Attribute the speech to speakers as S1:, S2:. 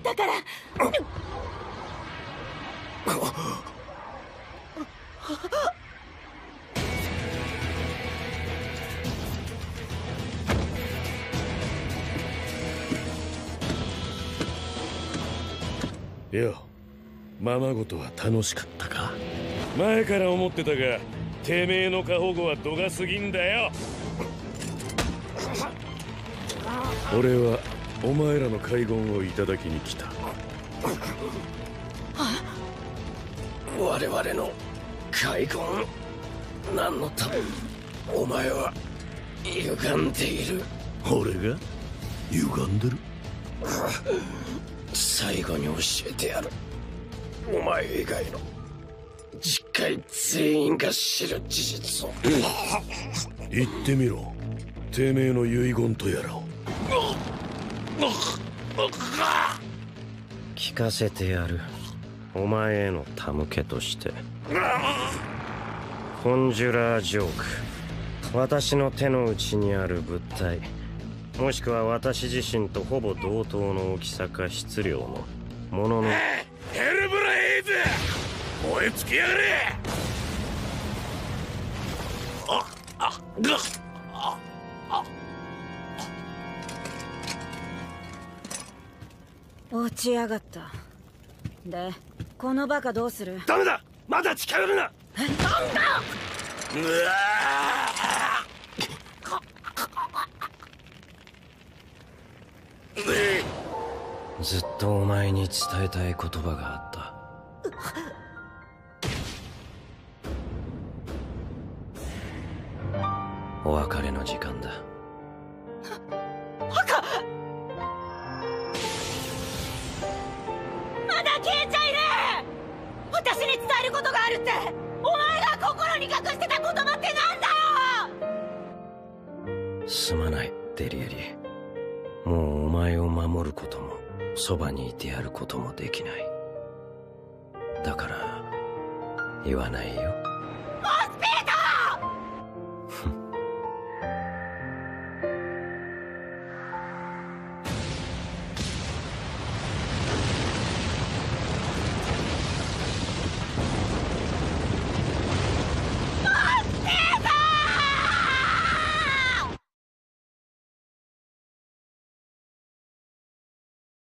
S1: だから。
S2: よ、ままごとは楽しかったか。前から思ってたが、てめえの過保護は度が過ぎんだよ。俺はお前らの海言をいただきに来た。
S3: 我々の海言、何のため？お前は歪んでいる。
S2: 俺が歪んでる？
S3: 最後に教えてやる。お前以外の実界全員が知る事実を。
S2: 言ってみろ、てめえの遺言とやらを。
S3: 聞かせてやる。お前への手向けとして。コンジュラージョーク。私の手の内にある物体、もしくは私自身とほぼ同等の大きさか質量のものの。
S2: ヘルブラヘイズ、燃え尽きやがれ。
S1: 落ちやがった。で、このバカどうする？
S2: ダメだ、まだ近寄るな。
S1: なんだ！
S3: ずっとお前に伝えたい言葉があった。お別れの時間だ。
S1: バカ！まだ消えちゃいる！私に伝えることがあるって、お前が心に隠してた言葉ってなんだよ！
S3: すまない、デリエリ。もうお前を守ることもそばにいてやることもできない。だから言わないよ。
S1: モスピート！